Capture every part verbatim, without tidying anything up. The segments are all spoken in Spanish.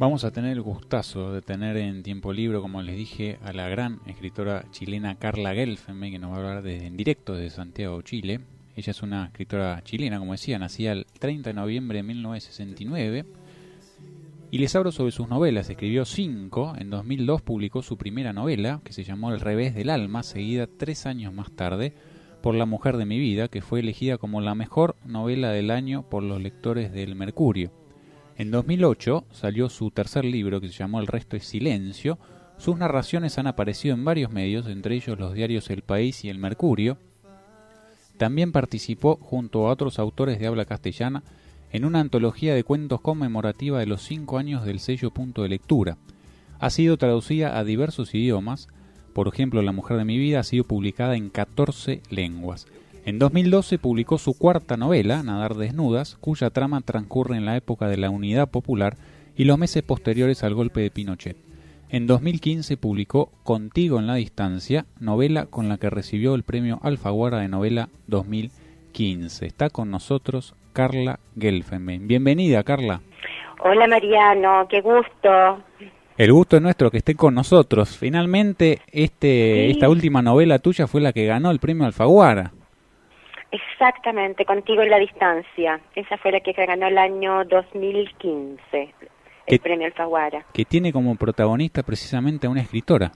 Vamos a tener el gustazo de tener en tiempo libre, como les dije, a la gran escritora chilena Carla Gelfenbein, que nos va a hablar desde, en directo desde Santiago, Chile. Ella es una escritora chilena, como decía, nacida el treinta de noviembre de mil novecientos sesenta y nueve. Y les hablo sobre sus novelas. Escribió cinco. En dos mil dos publicó su primera novela, que se llamó El revés del alma, seguida tres años más tarde por La mujer de mi vida, que fue elegida como la mejor novela del año por los lectores del Mercurio. En dos mil ocho salió su tercer libro, que se llamó El resto es silencio. Sus narraciones han aparecido en varios medios, entre ellos los diarios El País y El Mercurio. También participó, junto a otros autores de habla castellana, en una antología de cuentos conmemorativa de los cinco años del sello Punto de Lectura. Ha sido traducida a diversos idiomas. Por ejemplo, La mujer de mi vida ha sido publicada en catorce lenguas. En dos mil doce publicó su cuarta novela, Nadar desnudas, cuya trama transcurre en la época de la Unidad Popular y los meses posteriores al golpe de Pinochet. En dos mil quince publicó Contigo en la distancia, novela con la que recibió el premio Alfaguara de novela dos mil quince. Está con nosotros Carla Gelfenbein. Bienvenida, Carla. Hola, Mariano, qué gusto. El gusto es nuestro que esté con nosotros. Finalmente, este, Sí. esta última novela tuya fue la que ganó el premio Alfaguara. Exactamente, Contigo en la distancia. Esa fue la que ganó el año dos mil quince, el ¿Qué? premio Alfaguara. Que tiene como protagonista precisamente a una escritora.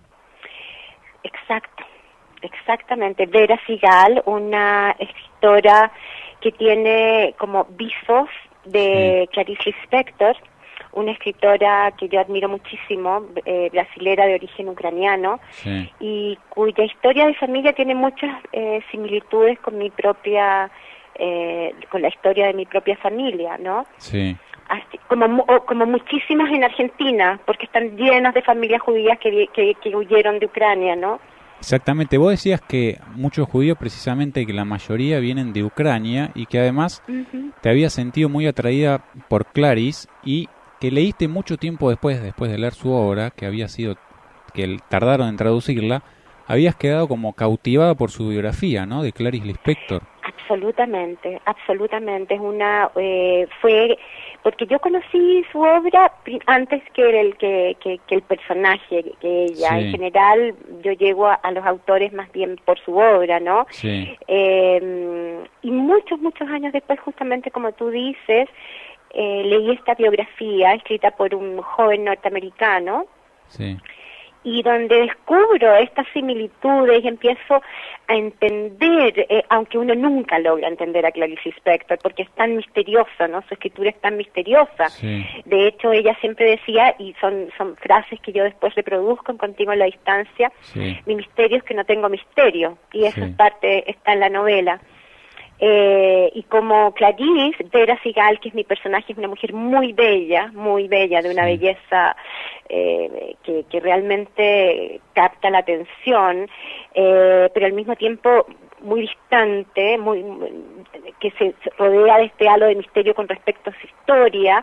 Exacto, exactamente. Vera Sigal, una escritora que tiene como visos de Sí. Clarice Lispector, una escritora que yo admiro muchísimo, eh, brasilera de origen ucraniano, Sí. y cuya historia de familia tiene muchas eh, similitudes con mi propia, eh, con la historia de mi propia familia, ¿no? Sí. Así, como, mu- o como muchísimas en Argentina, porque están llenas de familias judías que, vi- que, que huyeron de Ucrania, ¿no? Exactamente. Vos decías que muchos judíos, precisamente que la mayoría vienen de Ucrania y que además Uh-huh. te habías sentido muy atraída por Clarice y que leíste mucho tiempo después, después de leer su obra, que había sido, que el- tardaron en traducirla, habías quedado como cautivada por su biografía, ¿no? De Clarice Lispector. Absolutamente, absolutamente. Es una, eh, fue, porque yo conocí su obra pri- antes que el que, que, que el personaje, que ella. Sí. En general, yo llego a, a los autores más bien por su obra, ¿no? Sí. Eh, y muchos, muchos años después, justamente como tú dices, eh, leí esta biografía escrita por un joven norteamericano, Sí. y donde descubro estas similitudes y empiezo a entender, eh, aunque uno nunca logra entender a Clarice Lispector, porque es tan misteriosa, ¿no? Su escritura es tan misteriosa. Sí. De hecho, ella siempre decía, y son, son frases que yo después reproduzco en Contigo en la distancia, Sí. mi misterio es que no tengo misterio, y eso Sí. es parte, está en la novela. Eh, y como Clarice, Vera Sigal, que es mi personaje, es una mujer muy bella, muy bella, de una Sí. belleza eh, que, que realmente capta la atención, eh, pero al mismo tiempo muy distante, muy, muy- que se, se rodea de este halo de misterio con respecto a su historia.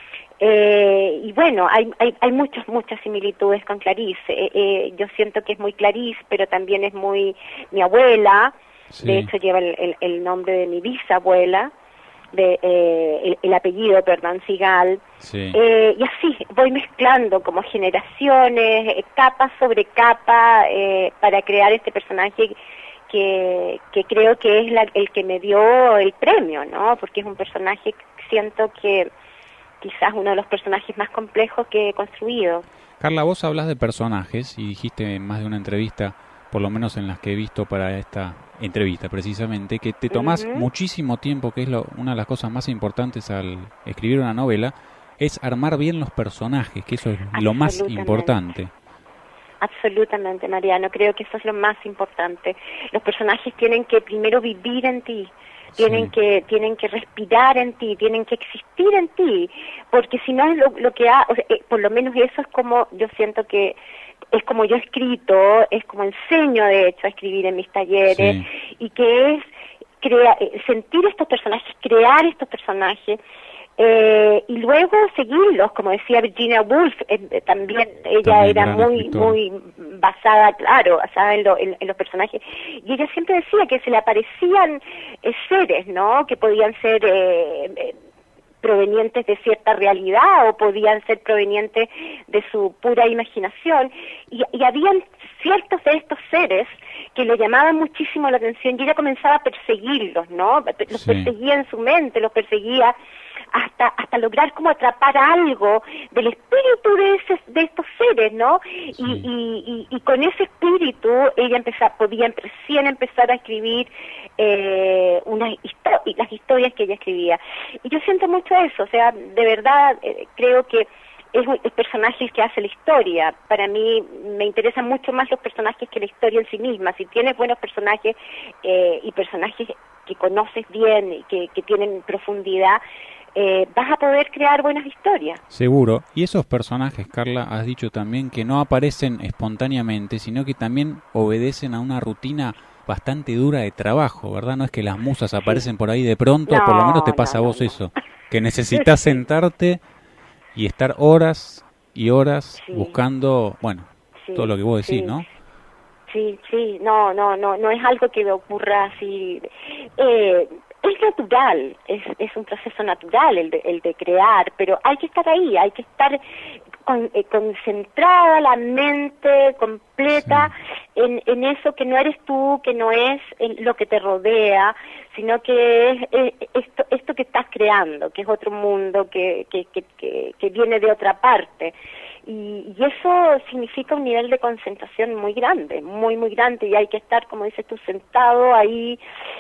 Eh, y bueno, hay, hay, hay muchas, muchas similitudes con Clarice. Eh, eh, yo siento que es muy Clarice, pero también es muy mi abuela. Sí. De hecho, lleva el, el, el nombre de mi bisabuela, de, eh, el, el apellido, perdón, Sigal. Sí. Eh, y así, voy mezclando como generaciones, eh, capa sobre capa, eh, para crear este personaje que, que creo que es la, el que me dio el premio, ¿no? Porque es un personaje, siento que quizás uno de los personajes más complejos que he construido. Carla, vos hablas de personajes y dijiste en más de una entrevista, por lo menos en las que he visto para esta entrevista precisamente, que te tomás Ujú. muchísimo tiempo, que es lo, una de las cosas más importantes al escribir una novela, es armar bien los personajes, que eso es lo más Absolutamente. importante. Absolutamente, Mariano, creo que eso es lo más importante. Los personajes tienen que primero vivir en ti, tienen Sí. que tienen que respirar en ti, tienen que existir en ti, porque si no es lo, lo que ha, o sea, eh, por lo menos eso es como yo siento que es como yo he escrito, es como enseño de hecho a escribir en mis talleres, Sí. y que es crea, eh, sentir estos personajes, crear estos personajes, eh, y luego seguirlos, como decía Virginia Woolf, eh, también ella También era gran muy escritora. muy basada, claro, basada en, lo, en, en los personajes, y ella siempre decía que se le aparecían eh, seres, ¿no?, que podían ser eh, eh, provenientes de cierta realidad o podían ser provenientes de su pura imaginación, y, y habían ciertos de estos seres que le llamaban muchísimo la atención y ella comenzaba a perseguirlos, ¿no? Los Sí. perseguía en su mente, los perseguía hasta hasta lograr como atrapar algo del espíritu de ese, de estos seres, ¿no? Sí. Y, y, y, y con ese espíritu ella empezaba, podía recién empezar a escribir eh, unas histo- las historias que ella escribía. Y yo siento mucho eso, o sea, de verdad eh, creo que es un- el personaje el que hace la historia. Para mí me interesan mucho más los personajes que la historia en sí misma. Si tienes buenos personajes eh, y personajes que conoces bien y que, que tienen profundidad, eh, vas a poder crear buenas historias. Seguro. Y esos personajes, Carla, has dicho también que no aparecen espontáneamente, sino que también obedecen a una rutina bastante dura de trabajo, ¿verdad? No es que las musas aparecen por ahí de pronto, No, o por lo menos te no, pasa a no, vos no. eso, que necesitas Sí. sentarte y estar horas y horas Sí. buscando, bueno, Sí, todo lo que vos decís, sí. ¿no? Sí, sí, no, no, no, no es algo que me ocurra así. Eh, es natural, es, es un proceso natural el de, el de crear, pero hay que estar ahí, hay que estar con, eh, concentrada la mente completa Sí. en, en eso que no eres tú, que no es en lo que te rodea, sino que es, es esto, esto que estás creando, que es otro mundo, que, que, que, que, que viene de otra parte. Y, y eso significa un nivel de concentración muy grande, muy, muy grande, y hay que estar, como dices tú, sentado ahí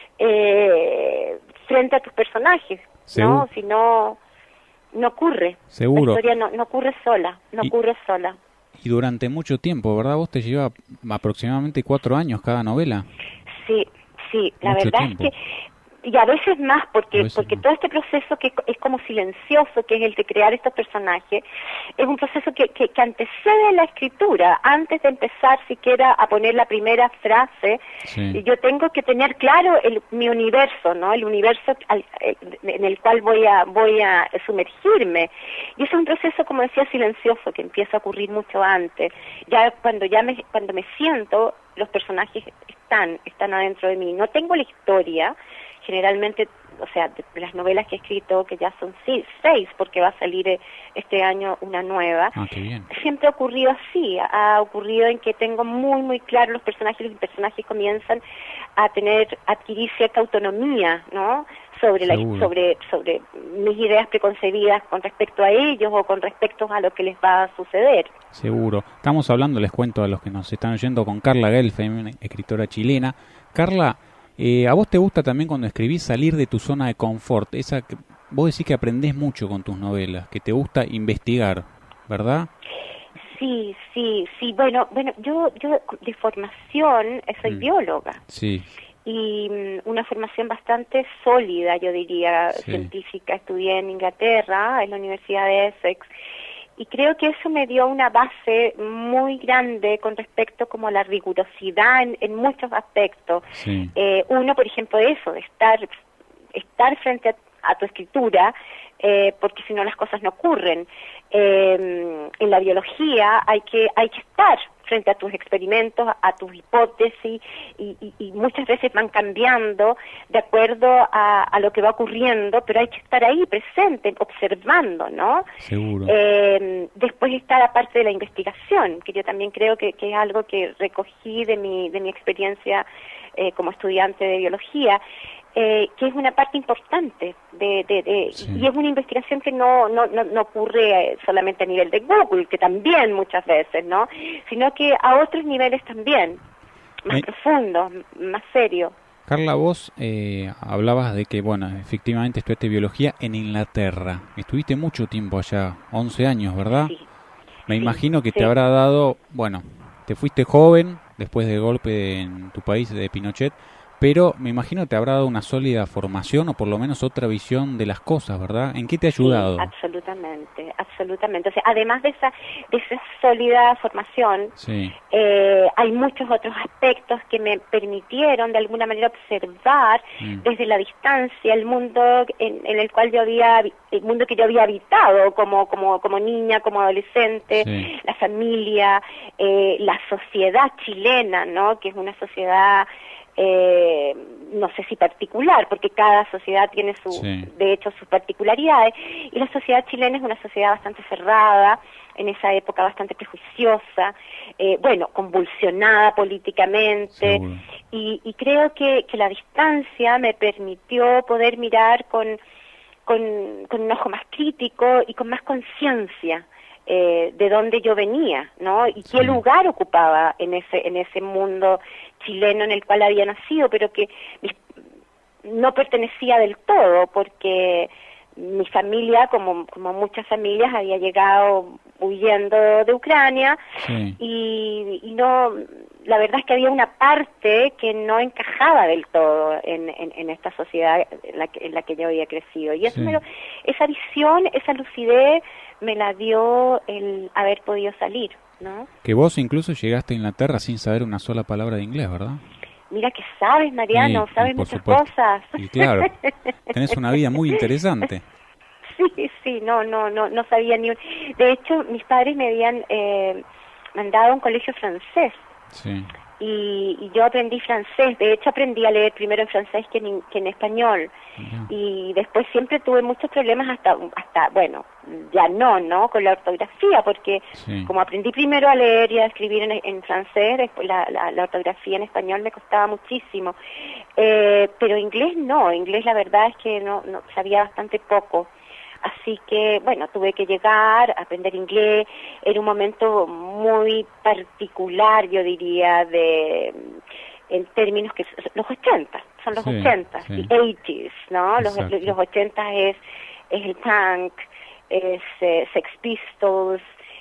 eh, frente a tus personajes, Seguro. ¿no? Si no, no ocurre. Seguro. La historia no, no ocurre sola, no Y- ocurre sola. Y durante mucho tiempo, ¿verdad? Vos te lleva aproximadamente cuatro años cada novela. Sí, sí, la Mucho verdad tiempo. es que, y a veces más, porque A veces porque más. todo este proceso que es como silencioso, que es el de crear estos personajes, es un proceso que, que, que antecede la escritura. Antes de empezar siquiera a poner la primera frase, Sí. yo tengo que tener claro el, mi universo, ¿no? El universo al- eh, en el cual voy a voy a sumergirme. Y es un proceso, como decía, silencioso, que empieza a ocurrir mucho antes. Ya cuando ya me cuando me siento, los personajes están están adentro de mí. No tengo la historia. Generalmente, o sea, de las novelas que he escrito, que ya son seis, seis porque va a salir eh, este año una nueva, Ah, qué bien. siempre ha ocurrido así, ha ocurrido en que tengo muy, muy claro los personajes, y los personajes comienzan a tener, a adquirir cierta autonomía, ¿no? Sobre, la, Seguro. sobre, sobre mis ideas preconcebidas con respecto a ellos o con respecto a lo que les va a suceder. Seguro. Estamos hablando, les cuento a los que nos están oyendo, con Carla Gelfand, escritora chilena. Carla, eh, ¿a vos te gusta también cuando escribís salir de tu zona de confort? Esa que vos decís que aprendés mucho con tus novelas, que te gusta investigar, ¿verdad? Sí, sí, sí. Bueno, bueno, yo, yo de formación eh, soy Mm. bióloga. Sí, Y mm, una formación bastante sólida, yo diría, Sí. científica. Estudié en Inglaterra, en la Universidad de Essex, y creo que eso me dio una base muy grande con respecto como a la rigurosidad en, en muchos aspectos. sí, Eh, uno, por ejemplo, eso, de estar, estar frente a, a tu escritura, eh, porque si no las cosas no ocurren. Eh, en la biología hay que, hay que estar frente a tus experimentos, a tus hipótesis, y, y, y muchas veces van cambiando de acuerdo a, a lo que va ocurriendo, pero hay que estar ahí presente, observando, ¿no? seguro. Eh, después está la parte de la investigación, que yo también creo que, que es algo que recogí de mi, de mi experiencia eh, como estudiante de biología, eh, que es una parte importante de, de, de Sí. y es una investigación que no, no, no, no ocurre solamente a nivel de Google, que también muchas veces, ¿no? Sino que a otros niveles también, más Me- profundos, más serios. Carla, vos eh, hablabas de que, bueno, efectivamente estudiaste biología en Inglaterra. Estuviste mucho tiempo allá, once años, ¿verdad? Sí, Me sí, imagino que sí. te habrá dado, bueno, te fuiste joven después del golpe en tu país de Pinochet, pero me imagino que te habrá dado una sólida formación o por lo menos otra visión de las cosas, ¿verdad? ¿En qué te ha ayudado? Sí, absolutamente, absolutamente. O sea, además de esa, de esa sólida formación, Sí, eh, hay muchos otros aspectos que me permitieron de alguna manera observar Mm. desde la distancia el mundo en, en el cual yo había, el mundo que yo había habitado como como como niña, como adolescente, Sí. la familia, eh, la sociedad chilena, ¿no? Que es una sociedad eh, no sé si particular, porque cada sociedad tiene su, sí. de hecho, sus particularidades, y la sociedad chilena es una sociedad bastante cerrada, en esa época bastante prejuiciosa, eh, bueno, convulsionada políticamente, y, y creo que, que la distancia me permitió poder mirar con, con, con un ojo más crítico y con más conciencia eh, de dónde yo venía, ¿no? Y sí. qué lugar ocupaba en ese, en ese mundo chileno en el cual había nacido, pero que mis, no pertenecía del todo, porque mi familia, como, como muchas familias, había llegado huyendo de Ucrania, sí. y, y no, la verdad es que había una parte que no encajaba del todo en, en, en esta sociedad en la, que, en la que yo había crecido, y eso sí. me lo, esa visión, esa lucidez me la dio el haber podido salir, ¿no? Que vos incluso llegaste a Inglaterra sin saber una sola palabra de inglés, ¿verdad? Mira que sabes, Mariano, Sí, sabes por muchas supuesto. cosas. Y claro, tenés una vida muy interesante. Sí, sí, no, no, no, no sabía ni un... De hecho, mis padres me habían eh, mandado a un colegio francés. Sí. Y, y yo aprendí francés. De hecho, aprendí a leer primero en francés que en, que en español. Yeah. Y después siempre tuve muchos problemas hasta, hasta, bueno, ya no, ¿no? Con la ortografía, porque sí. como aprendí primero a leer y a escribir en, en francés, después la, la, la ortografía en español me costaba muchísimo. Eh, pero inglés no, inglés la verdad es que no, no sabía bastante poco. Así que, bueno, tuve que llegar a aprender inglés en un momento muy particular, yo diría, de en términos que los ochenta, son los sí, ochenta, sí. the eighties, ¿no? Los, Exacto. los ochenta es, es el punk, es eh, Sex Pistols,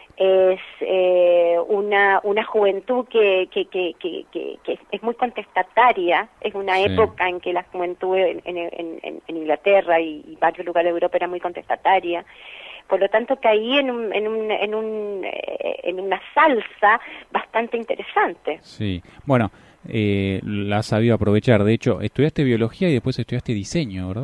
es eh, una una juventud que que, que, que, que, que es muy contestataria, es una sí. época en que la juventud en, en, en, en Inglaterra y, y varios lugares de Europa era muy contestataria, por lo tanto caí en un, en un, en un eh, en una salsa bastante interesante. Sí, bueno, eh, la has sabido aprovechar. De hecho, estudiaste biología y después estudiaste diseño, ¿verdad?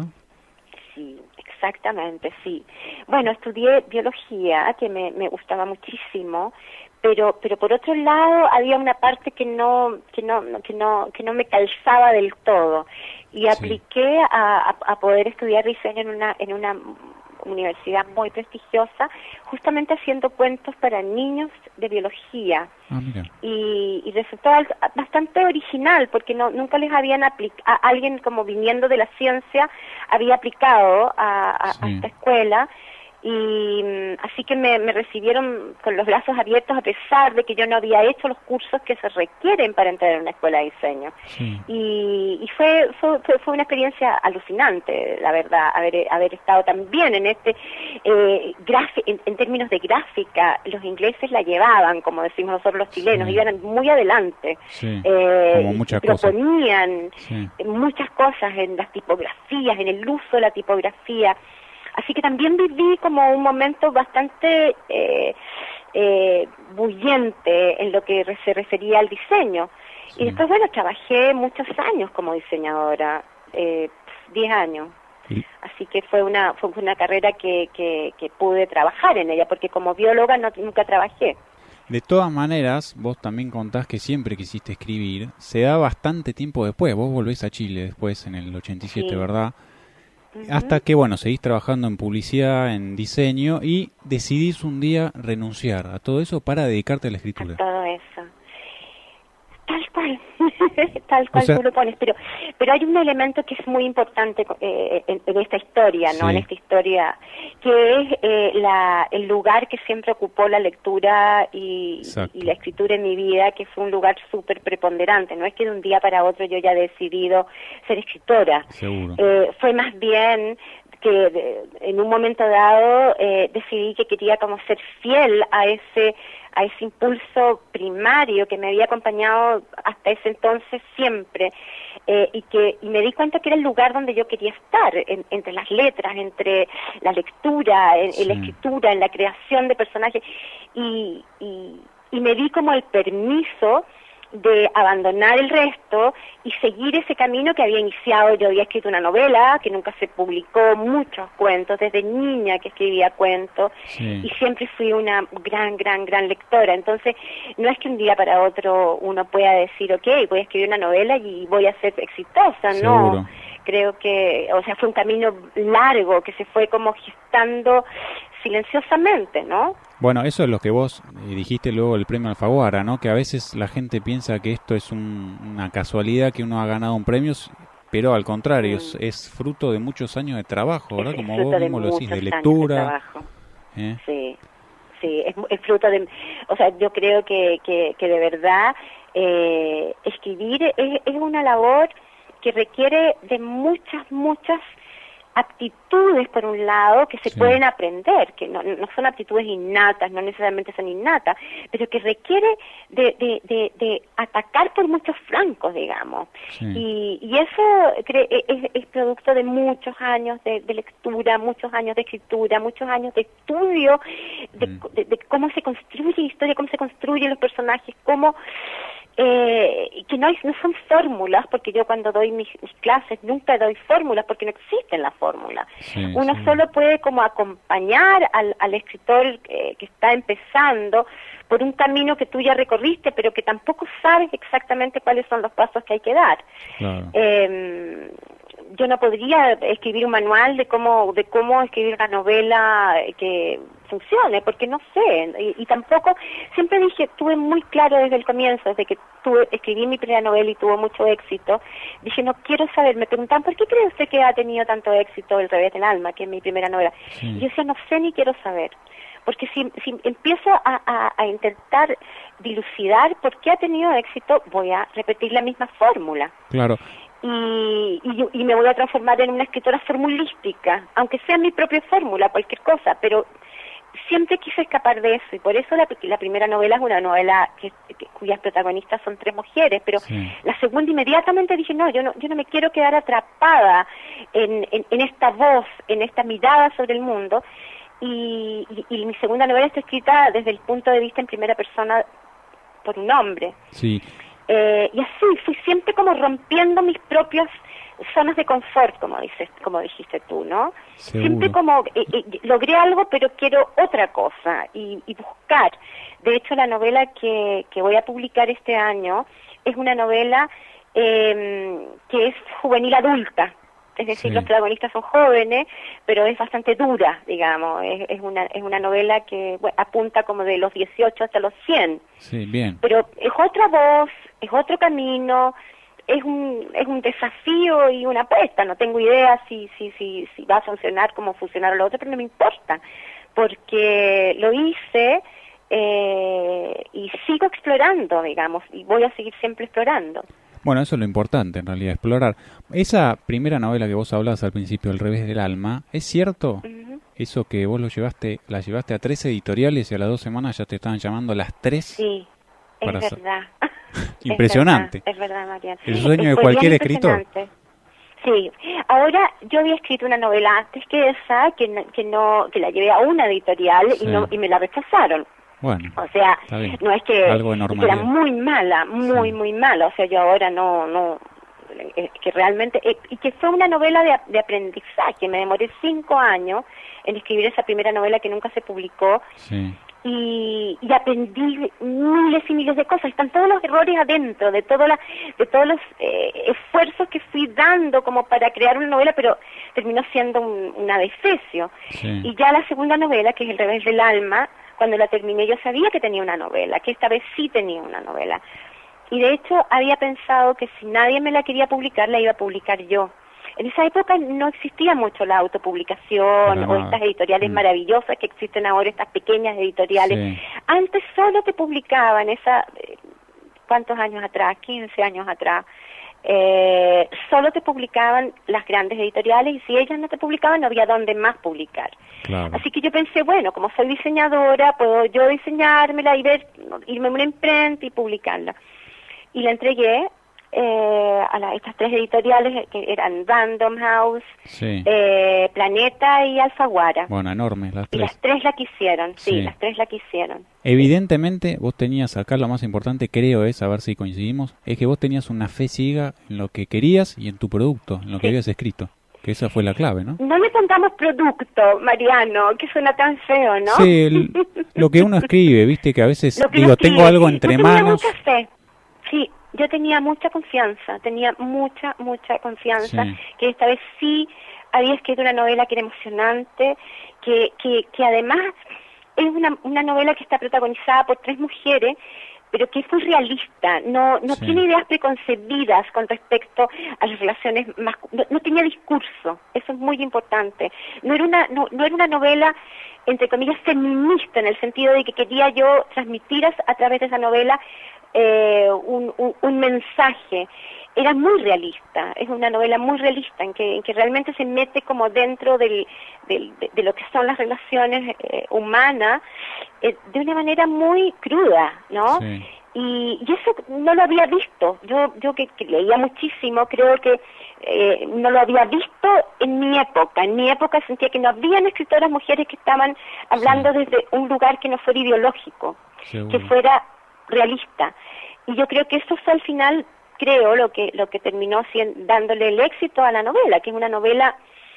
Sí, exactamente, sí. Bueno, estudié biología, que me, me gustaba muchísimo, pero pero por otro lado había una parte que no que no que no que no me calzaba del todo, y sí. apliqué a, a, a poder estudiar diseño en una en una universidad muy prestigiosa, justamente haciendo cuentos para niños de biología. Ah, mira. Y, y resultó algo bastante original, porque no nunca les habían aplicado, alguien como viniendo de la ciencia había aplicado a, a, sí. a esta escuela, y así que me, me recibieron con los brazos abiertos, a pesar de que yo no había hecho los cursos que se requieren para entrar en una escuela de diseño. Sí. Y, y fue, fue fue una experiencia alucinante, la verdad, haber haber estado también en este eh, grafi- en, en términos de gráfica. Los ingleses la llevaban, como decimos nosotros los chilenos, sí. iban muy adelante. Sí. Eh, Como muchas cosas. proponían sí. muchas cosas en las tipografías, en el uso de la tipografía. Así que también viví como un momento bastante eh, eh, bullente en lo que se refería al diseño. Sí. Y después, bueno, trabajé muchos años como diseñadora, eh, diez años. ¿Y? Así que fue una fue una carrera que, que, que pude trabajar en ella, porque como bióloga no, nunca trabajé. De todas maneras, vos también contás que siempre quisiste escribir. Se da bastante tiempo después. Vos volvés a Chile después, en el ochenta y siete, Sí. ¿verdad? Uh-huh. Hasta que, bueno, seguís trabajando en publicidad, en diseño, y decidís un día renunciar a todo eso para dedicarte a la escritura. A todo eso. Tal cual, tal cual O sea, tú lo pones, pero pero hay un elemento que es muy importante eh, en, en esta historia, ¿no? Sí. En esta historia, que es eh, la, el lugar que siempre ocupó la lectura y, y la escritura en mi vida, que fue un lugar súper preponderante. No es que de un día para otro yo haya decidido ser escritora. Seguro. Eh, fue más bien que de, en un momento dado eh, decidí que quería como ser fiel a ese a ese impulso primario que me había acompañado hasta ese entonces siempre, eh, y que y me di cuenta que era el lugar donde yo quería estar, en, entre las letras, entre la lectura, en, Sí. en la escritura, en la creación de personajes, y, y, y me di como el permiso de abandonar el resto y seguir ese camino que había iniciado. Yo había escrito una novela que nunca se publicó, muchos cuentos, desde niña que escribía cuentos, sí. y siempre fui una gran, gran, gran lectora. Entonces, no es que un día para otro uno pueda decir, ok, voy a escribir una novela y voy a ser exitosa, Seguro. no. Creo que, o sea, fue un camino largo que se fue como gestando silenciosamente, ¿no? Bueno, eso es lo que vos dijiste luego del premio Alfaguara, ¿no? Que a veces la gente piensa que esto es un, una casualidad que uno ha ganado un premio, pero al contrario, mm. es, es fruto de muchos años de trabajo, ¿verdad? Es, Como es vos mismo lo decís, de lectura. De ¿Eh? Sí, sí, es, es fruto de... O sea, yo creo que, que, que de verdad eh, escribir es, es una labor que requiere de muchas, muchas aptitudes, por un lado, que se sí. pueden aprender, que no, no son aptitudes innatas, no necesariamente son innatas, pero que requiere de, de, de, de atacar por muchos flancos, digamos. Sí. Y, y eso cre es, es producto de muchos años de, de lectura, muchos años de escritura, muchos años de estudio, de, mm. de, de cómo se construye la historia, cómo se construyen los personajes, cómo... Eh, que no, hay, no son fórmulas, porque yo cuando doy mis, mis clases nunca doy fórmulas, porque no existen las fórmulas. Sí, Uno sí. solo puede como acompañar al, al escritor eh, que está empezando por un camino que tú ya recorriste, pero que tampoco sabes exactamente cuáles son los pasos que hay que dar. Claro. Eh, yo no podría escribir un manual de cómo de cómo escribir una novela que funcione, porque no sé, y, y tampoco, siempre dije, tuve muy claro desde el comienzo, desde que tuve, escribí mi primera novela y tuvo mucho éxito, dije, no quiero saber, me preguntan, ¿por qué cree usted que ha tenido tanto éxito El revés del alma, que es mi primera novela? Sí. Y yo decía, no sé ni quiero saber, porque si, si empiezo a, a, a intentar dilucidar por qué ha tenido éxito, voy a repetir la misma fórmula. Claro. Y, y, y me voy a transformar en una escritora formulística, aunque sea mi propia fórmula, cualquier cosa, pero siempre quise escapar de eso, y por eso la, la primera novela es una novela que, que, cuyas protagonistas son tres mujeres, pero sí. la segunda inmediatamente dije, no, yo no, yo no me quiero quedar atrapada en, en, en esta voz, en esta mirada sobre el mundo, y, y, y mi segunda novela está escrita desde el punto de vista en primera persona por un hombre. Sí. Eh, y así fui siempre como rompiendo mis propias zonas de confort, como dices, como dijiste tú, ¿no? Seguro. Siempre como eh, eh, logré algo, pero quiero otra cosa y, y buscar. De hecho, la novela que, que voy a publicar este año es una novela eh, que es juvenil adulta. Es decir, sí. los protagonistas son jóvenes, pero es bastante dura, digamos. Es, es una es una novela que bueno, apunta como de los dieciocho hasta los cien. Sí, bien. Pero es otra voz, es otro camino, es un es un desafío y una apuesta. No tengo idea si si si si va a funcionar como funcionaron los otros, pero no me importa, porque lo hice eh, y sigo explorando, digamos, y voy a seguir siempre explorando. Bueno, eso es lo importante, en realidad, explorar. Esa primera novela que vos hablabas al principio, El revés del alma, ¿es cierto? Uh-huh. Eso que vos lo llevaste, la llevaste a tres editoriales y a las dos semanas ya te estaban llamando las tres. Sí, es verdad. Impresionante. Es verdad, es verdad, Mariana. El sueño de cualquier escritor. Sí, ahora yo había escrito una novela antes que esa, que no, que, no, que la llevé a una editorial sí. y, no, y me la rechazaron. Bueno, o sea, no es que, Algo es que era muy mala, muy, sí. muy mala. O sea, yo ahora no, no, es que realmente, eh, y que fue una novela de, de aprendizaje. Me demoré cinco años en escribir esa primera novela que nunca se publicó. Sí. Y, y aprendí miles y miles de cosas. Están todos los errores adentro, de, todo la, de todos los eh, esfuerzos que fui dando como para crear una novela, pero terminó siendo un, un adefesio. Sí. Y ya la segunda novela, que es El revés del alma, cuando la terminé yo sabía que tenía una novela, que esta vez sí tenía una novela. Y de hecho había pensado que si nadie me la quería publicar, la iba a publicar yo. En esa época no existía mucho la autopublicación no, o estas editoriales mm. maravillosas que existen ahora, estas pequeñas editoriales. Sí. Antes solo te publicaban, esa, ¿cuántos años atrás? quince años atrás. Eh, solo te publicaban las grandes editoriales y si ellas no te publicaban no había dónde más publicar. Claro. Así que yo pensé, bueno, como soy diseñadora, puedo yo diseñármela y ver, irme a una imprenta y publicarla. Y la entregué eh, a la, estas tres editoriales que eran Random House, sí. eh, Planeta y Alfaguara. Bueno, enormes las tres. Y las tres la quisieron, sí, sí, las tres la quisieron. Evidentemente vos tenías, acá lo más importante creo es, a ver si coincidimos, es que vos tenías una fe ciega en lo que querías y en tu producto, en lo que sí. habías escrito. Que esa fue la clave, ¿no? No le pongamos producto, Mariano, que suena tan feo, ¿no? Sí, el, lo que uno escribe, viste, que a veces, que digo, escribe, tengo algo entre yo manos. Tenía mucha fe, sí, yo tenía mucha confianza, tenía mucha, mucha confianza, sí. que esta vez sí había escrito una novela que era emocionante, que, que, que además es una, una novela que está protagonizada por tres mujeres, pero que es muy realista, no no sí. tiene ideas preconcebidas con respecto a las relaciones más, no, no tenía discurso, eso es muy importante. No era una no, no era una novela entre comillas feminista en el sentido de que quería yo transmitir a, a través de esa novela eh, un, un, un mensaje. Era muy realista, es una novela muy realista en que, en que realmente se mete como dentro del, del, de, de lo que son las relaciones eh, humanas eh, de una manera muy cruda, ¿no? Sí. Y, y eso no lo había visto, yo yo que, que leía muchísimo, creo que eh, no lo había visto en mi época, en mi época sentía que no habían escritoras mujeres que estaban hablando sí. desde un lugar que no fuera ideológico, Seguro. que fuera realista, y yo creo que eso fue al final creo lo que lo que terminó siendo, dándole el éxito a la novela, que es una novela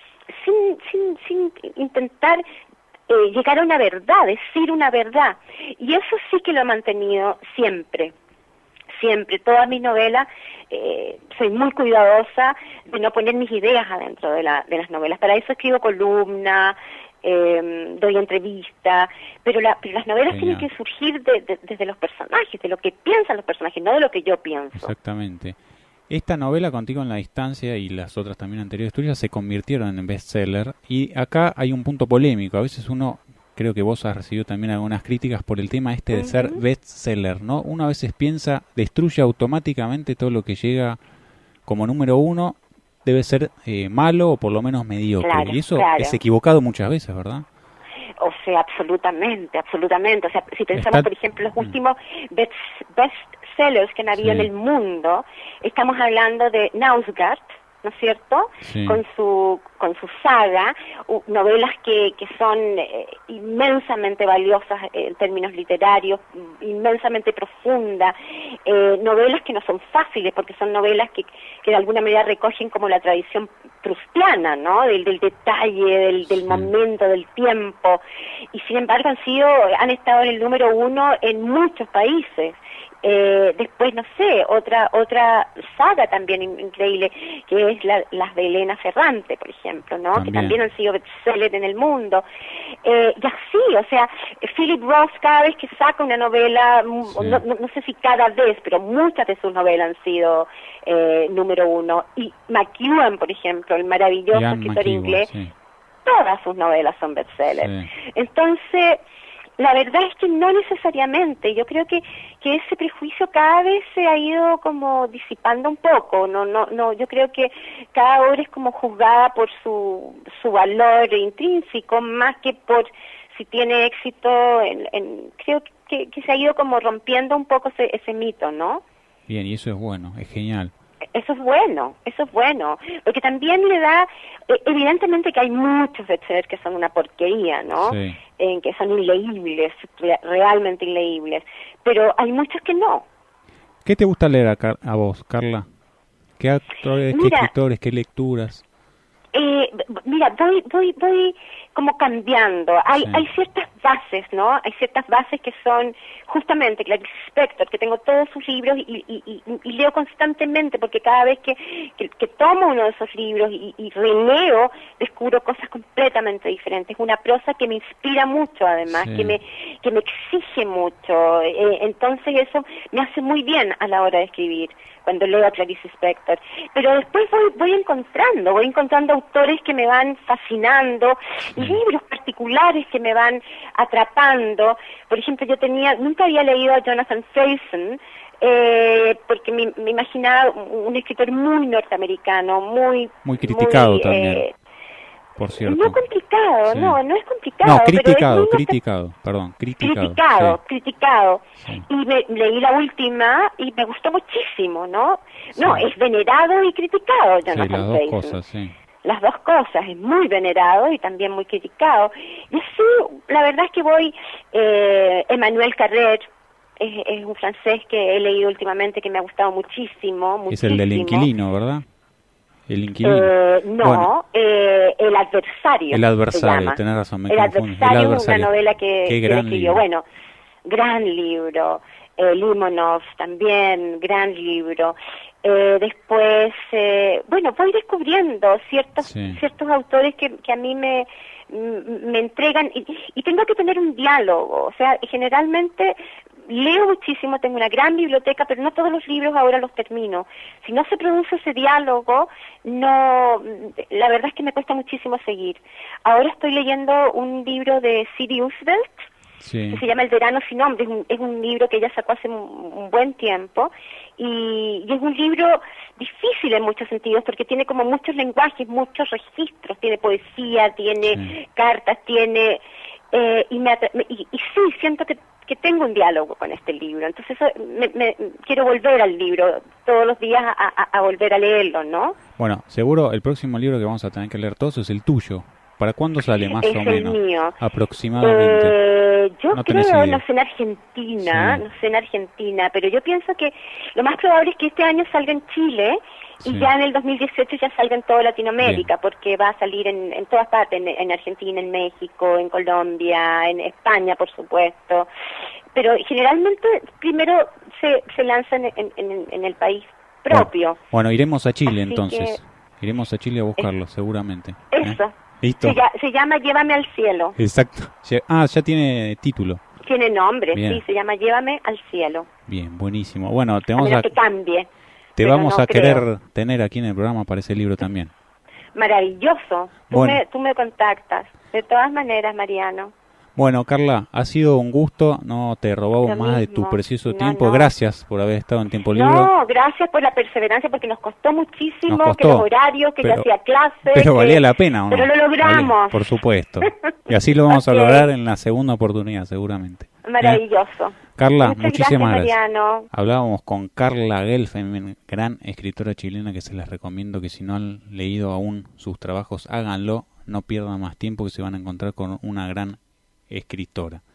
sin sin sin intentar eh, llegar a una verdad, decir una verdad, y eso sí que lo he mantenido siempre, siempre, todas mis novelas, eh, soy muy cuidadosa de no poner mis ideas adentro de la de las novelas, para eso escribo columna, eh, doy entrevistas, pero, la, pero las novelas Genial. tienen que surgir de, de, desde los personajes, de lo que piensan los personajes, no de lo que yo pienso. Exactamente. Esta novela, Contigo en la distancia, y las otras también anteriores tuyas, se convirtieron en bestseller, y acá hay un punto polémico. A veces uno, creo que vos has recibido también algunas críticas por el tema este de uh-huh. ser bestseller, ¿no? Uno a veces piensa, destruye automáticamente todo lo que llega como número uno, debe ser eh, malo o por lo menos mediocre. Claro, y eso claro. es equivocado muchas veces, ¿verdad? O sea, absolutamente, absolutamente. O sea, si pensamos, Está... por ejemplo, los últimos best, bestsellers que han habido sí. en el mundo, estamos hablando de Knausgaard, ¿no es cierto? Sí. Con su con su saga, uh, novelas que, que son eh, inmensamente valiosas eh, en términos literarios, inmensamente profundas, eh, novelas que no son fáciles porque son novelas que, que de alguna manera recogen como la tradición prustiana, ¿no? Del, del detalle, del, del sí. momento, del tiempo, y sin embargo han sido, han estado en el número uno en muchos países. Eh, después, no sé, otra otra saga también increíble, que es la, las de Elena Ferrante, por ejemplo, ¿no? También. Que también han sido bestsellers en el mundo. Eh, y así, o sea, Philip Roth cada vez que saca una novela, sí. no, no, no sé si cada vez, pero muchas de sus novelas han sido eh, número uno. Y McEwan, por ejemplo, el maravilloso Ian escritor McEwan, inglés, sí. todas sus novelas son bestsellers. Sí. Entonces... la verdad es que no necesariamente. Yo creo que que ese prejuicio cada vez se ha ido como disipando un poco. No, no, no. Yo creo que cada obra es como juzgada por su su valor intrínseco más que por si tiene éxito. En, en, creo que, que se ha ido como rompiendo un poco ese, ese mito, ¿no? Bien, y eso es bueno, es genial. Eso es bueno, eso es bueno, porque también le da, evidentemente que hay muchos bestsellers que son una porquería, ¿no? Sí. En que son inleíbles, realmente inleíbles, pero hay muchos que no. ¿Qué te gusta leer a, Car a vos, Carla? ¿Qué autores, qué escritores, qué lecturas? Eh, mira, voy, voy, voy como cambiando. Hay, sí. hay ciertas bases, ¿no? Hay ciertas bases que son justamente Clarice Lispector, que tengo todos sus libros y, y, y, y leo constantemente, porque cada vez que, que, que tomo uno de esos libros y, y releo, descubro cosas completamente diferentes. Una prosa que me inspira mucho, además, sí. que me que me exige mucho. Eh, entonces eso me hace muy bien a la hora de escribir, cuando leo a Clarice Lispector. Pero después voy, voy encontrando, voy encontrando autores que me van fascinando, sí. libros particulares que me van atrapando. Por ejemplo, yo tenía, nunca había leído a Jonathan Franzen, eh, porque me, me imaginaba un escritor muy norteamericano, muy... Muy criticado muy, también. Eh, por cierto. No complicado, sí. no, no es complicado. No, criticado, pero criticado, que... perdón, criticado. Criticado, sí. criticado. Sí. Y me, leí la última y me gustó muchísimo, ¿no? Sí. No, es venerado y criticado, Jonathan Sí, las dos Swift. cosas, sí. Las dos cosas, es muy venerado y también muy criticado. Y así, la verdad es que voy, eh, Emmanuel Carrère, es, es un francés que he leído últimamente que me ha gustado muchísimo, muchísimo. Es el del inquilino, ¿verdad? El inquilino. Eh, no, bueno, eh, El adversario. El adversario, tenés razón, me El confundo. adversario, El adversario, una novela que, Qué que gran escribió. libro. Bueno, gran libro. Eh, Limonov también, gran libro. Eh, después, eh, bueno, voy descubriendo ciertos sí. ciertos autores que, que a mí me, me entregan y, y tengo que tener un diálogo. O sea, generalmente leo muchísimo, tengo una gran biblioteca, pero no todos los libros ahora los termino. Si no se produce ese diálogo, no, la verdad es que me cuesta muchísimo seguir. Ahora estoy leyendo un libro de Siri Roosevelt, sí. que se llama El verano sin nombre. Es un, es un libro que ella sacó hace un, un buen tiempo y, y es un libro difícil en muchos sentidos porque tiene como muchos lenguajes, muchos registros, tiene poesía, tiene sí. cartas, tiene... Eh, y, me, y, y sí, siento que, que tengo un diálogo con este libro, entonces me, me, quiero volver al libro todos los días a, a, a volver a leerlo, ¿no? Bueno, seguro el próximo libro que vamos a tener que leer todos es el tuyo. ¿Para cuándo sale más es o menos? El mío. Aproximadamente. Eh, yo no creo, no sé en Argentina, sí. no sé en Argentina, pero yo pienso que lo más probable es que este año salga en Chile y sí. ya en el dos mil dieciocho ya salga en toda Latinoamérica, bien. Porque va a salir en, en todas partes, en, en Argentina, en México, en Colombia, en España, por supuesto. Pero generalmente primero se, se lanza en, en, en, en el país propio. Bueno, bueno iremos a Chile Así entonces. Que... Iremos a Chile a buscarlo, es... seguramente. Eso. ¿Eh? Listo. Se, ya, se llama Llévame al cielo. Exacto. Ah, ya tiene título. Tiene nombre, bien. Sí, se llama Llévame al cielo. Bien, buenísimo. Bueno, te vamos a... a... que cambie. Te vamos no a creo. querer tener aquí en el programa para ese libro también. Maravilloso. Tú, bueno. me, tú me contactas. De todas maneras, Mariano. Bueno, Carla, ha sido un gusto, no te he robado Lo más mismo. de tu precioso no, tiempo. No. Gracias por haber estado en Tiempo Libre. No, gracias por la perseverancia, porque nos costó muchísimo, nos costó, que los horarios, que pero, yo hacía clases. Pero que... valía la pena, ¿o no? Pero lo logramos. Vale, por supuesto. Y así lo vamos okay. a lograr en la segunda oportunidad, seguramente. Maravilloso. ¿Eh? Carla, Muchas muchísimas gracias. gracias. Mariano. Hablábamos con Carla Gelfand, gran escritora chilena, que se les recomiendo que si no han leído aún sus trabajos, háganlo, no pierdan más tiempo, que se van a encontrar con una gran escritora.